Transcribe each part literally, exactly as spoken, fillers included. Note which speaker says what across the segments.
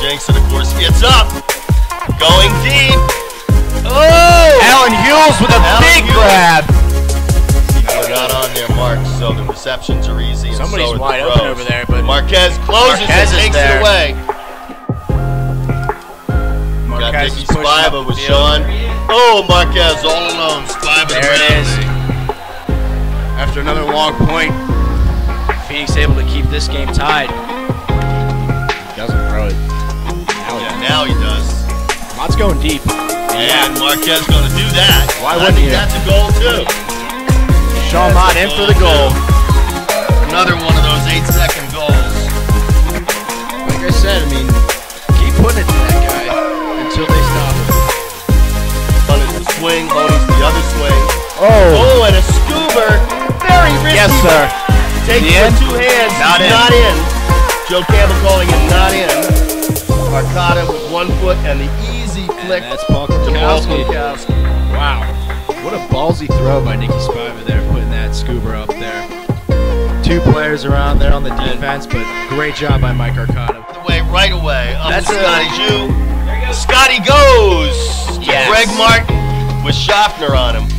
Speaker 1: Jenks, and of course, gets up. Going deep. Oh!
Speaker 2: Alan Hughes with a
Speaker 1: Alan
Speaker 2: big
Speaker 1: Hughes.
Speaker 2: grab.
Speaker 1: We're not on there, Mark, so the receptions are easy. And
Speaker 2: Somebody's
Speaker 1: so are
Speaker 2: wide
Speaker 1: the
Speaker 2: open
Speaker 1: throws.
Speaker 2: over there, but
Speaker 1: Marquez closes
Speaker 2: Marquez
Speaker 1: and
Speaker 2: is
Speaker 1: takes
Speaker 2: there.
Speaker 1: it away. Got
Speaker 2: Marquez
Speaker 1: Nicky
Speaker 2: is pushing up
Speaker 1: Spiva
Speaker 2: the
Speaker 1: with
Speaker 2: field.
Speaker 1: Sean. Oh, Marquez all alone. Spiva
Speaker 2: There it is. After another long point, Phoenix able to keep this game tied. He doesn't throw it. Now
Speaker 1: Yeah,
Speaker 2: he
Speaker 1: now he does.
Speaker 2: Mott's going deep.
Speaker 1: And Marquez going to do that.
Speaker 2: Why
Speaker 1: I
Speaker 2: wouldn't
Speaker 1: think
Speaker 2: you?
Speaker 1: that's a goal too.
Speaker 2: Sean Mott in for the goal.
Speaker 1: Another one of those eight-second goals.
Speaker 2: Like I said, I mean, keep putting it to that guy until they stop him.
Speaker 1: One is the swing, Loney's the other swing.
Speaker 2: Oh,
Speaker 1: Oh, and a scuba. Very risky.
Speaker 2: yes, sir.
Speaker 1: Takes
Speaker 2: The
Speaker 1: it
Speaker 2: end?
Speaker 1: with two hands.
Speaker 2: Not
Speaker 1: He's
Speaker 2: in.
Speaker 1: not in. Joe Campbell calling him not in. Arcata with one foot and the easy flick
Speaker 2: And that's Paul
Speaker 1: to Paul
Speaker 2: Kwiatkowski.
Speaker 1: Kwiatkowski.
Speaker 2: Wow. What a ballsy throw by Nicky Spiva there, putting that scuba up there. Two players around there on the defense, but great job by Mike Arcata.
Speaker 1: The way right away. Up
Speaker 2: That's
Speaker 1: to
Speaker 2: a-
Speaker 1: Scotty Jew. Scotty goes to
Speaker 2: Yes.
Speaker 1: Greg Martin with Schaffner on him.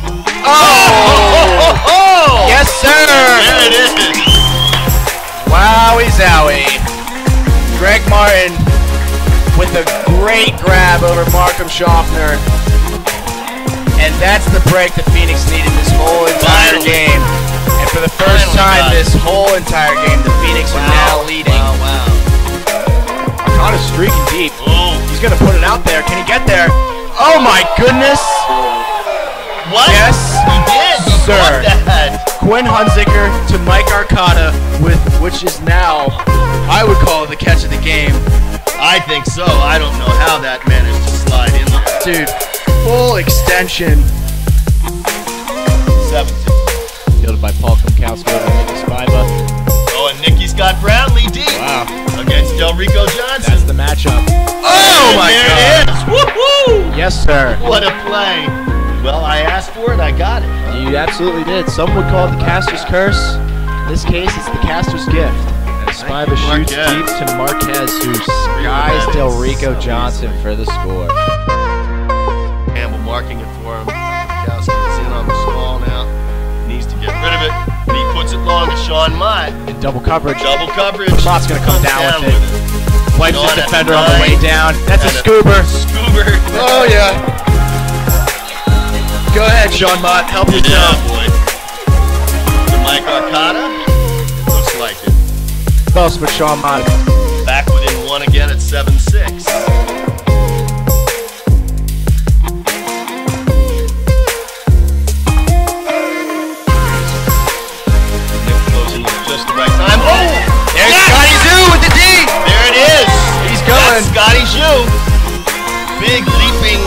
Speaker 2: Oh!
Speaker 1: oh!
Speaker 2: Yes, sir!
Speaker 1: There it is.
Speaker 2: Wowie zowie. Greg Martin with a great grab over Markham Schaffner. And that's the break that Phoenix needed this whole entire
Speaker 1: Finally.
Speaker 2: game. And for the first
Speaker 1: Finally
Speaker 2: time
Speaker 1: got it.
Speaker 2: this whole entire game, the Phoenix are now leading.
Speaker 1: Wow, wow.
Speaker 2: Arcata's streaking deep.
Speaker 1: Oh.
Speaker 2: He's going to put it out there. Can he get there? Oh my goodness!
Speaker 1: What?
Speaker 2: Yes,
Speaker 1: He did. He
Speaker 2: sir.
Speaker 1: caught that.
Speaker 2: Quinn Hunziker to Mike Arcata, with which is now, I would call it the catch of the game.
Speaker 1: I think so. I don't know how that managed to slide in there.
Speaker 2: Dude, full extension.
Speaker 1: seventeen.
Speaker 2: Fielded by Paul Kwiatkowski over Nicky Spiva.
Speaker 1: Oh, and Nicky's got Brownlee deep
Speaker 2: Wow,
Speaker 1: against Del Rico Johnson.
Speaker 2: that's the matchup.
Speaker 1: Oh,
Speaker 2: my
Speaker 1: there
Speaker 2: God.
Speaker 1: it is. Woohoo!
Speaker 2: Yes, sir.
Speaker 1: What a play. Well, I asked for it. I got it.
Speaker 2: You absolutely did. Some would call it the caster's curse. In this case, it's the caster's gift. And Spiva
Speaker 1: you,
Speaker 2: shoots
Speaker 1: Marquez.
Speaker 2: deep to Marquez, who skies
Speaker 1: that
Speaker 2: Del
Speaker 1: is
Speaker 2: Rico
Speaker 1: so
Speaker 2: Johnson for the score.
Speaker 1: Campbell marking it for him. Kwiatkowski is in on the small now. Needs to get rid of it. And he puts it long to Sean Mott.
Speaker 2: In double coverage.
Speaker 1: Double coverage.
Speaker 2: Mott's gonna come
Speaker 1: Comes
Speaker 2: down with it. Wipes
Speaker 1: Sean
Speaker 2: his
Speaker 1: at
Speaker 2: defender on the way
Speaker 1: nine.
Speaker 2: down. That's a
Speaker 1: And a-
Speaker 2: scoober.
Speaker 1: Scoober.
Speaker 2: Oh, yeah. Go ahead, Sean Mott. Help
Speaker 1: Yeah,
Speaker 2: yourself.
Speaker 1: boy. To Mike Arcata. Looks like it.
Speaker 2: Boss with Sean Mott.
Speaker 1: Back within one again at seven six. Nick closing at just the right time. Oh!
Speaker 2: There's
Speaker 1: Yes!
Speaker 2: Scotty Zoo with the D.
Speaker 1: There it is!
Speaker 2: He's going.
Speaker 1: That's Scotty Jew. Big leaping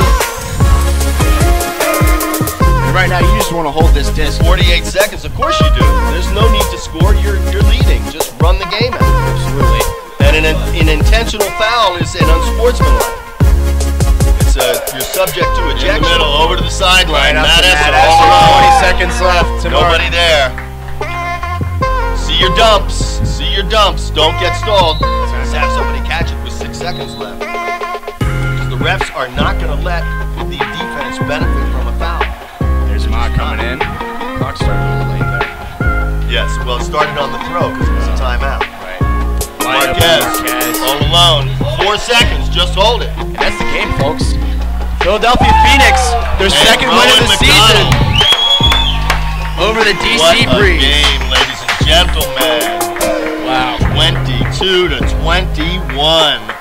Speaker 2: And right now, you just want to hold this disc.
Speaker 1: forty-eight seconds. Of course you do. There's no need to score. You're you're leading. Just run the game out.
Speaker 2: Absolutely.
Speaker 1: And an, an intentional foul is an unsportsmanlike. It's a you're subject to ejection. In the middle, over to the sideline.
Speaker 2: Right up
Speaker 1: Matt
Speaker 2: to
Speaker 1: Esser
Speaker 2: Matt
Speaker 1: all
Speaker 2: Esser.
Speaker 1: alone.
Speaker 2: twenty seconds left. to
Speaker 1: Nobody
Speaker 2: Mark.
Speaker 1: there. See your dumps. See your dumps. Don't get stalled. Just have somebody catch it with six seconds left. Because the refs are not going to let the defense benefit from a foul.
Speaker 2: There's Mott coming in. Clock started a little late there.
Speaker 1: Yes, well, it started on the throw because it was a timeout.
Speaker 2: Right. Wide open
Speaker 1: Marquez,
Speaker 2: Marquez.
Speaker 1: all alone. Four seconds. Just hold it.
Speaker 2: And that's the game, folks. Philadelphia Phoenix, their
Speaker 1: And
Speaker 2: second win of
Speaker 1: Rowan
Speaker 2: the season
Speaker 1: McDonald.
Speaker 2: over the D
Speaker 1: What
Speaker 2: C
Speaker 1: a
Speaker 2: Breeze.
Speaker 1: game, ladies and gentlemen.
Speaker 2: Wow.
Speaker 1: twenty-two to twenty-one.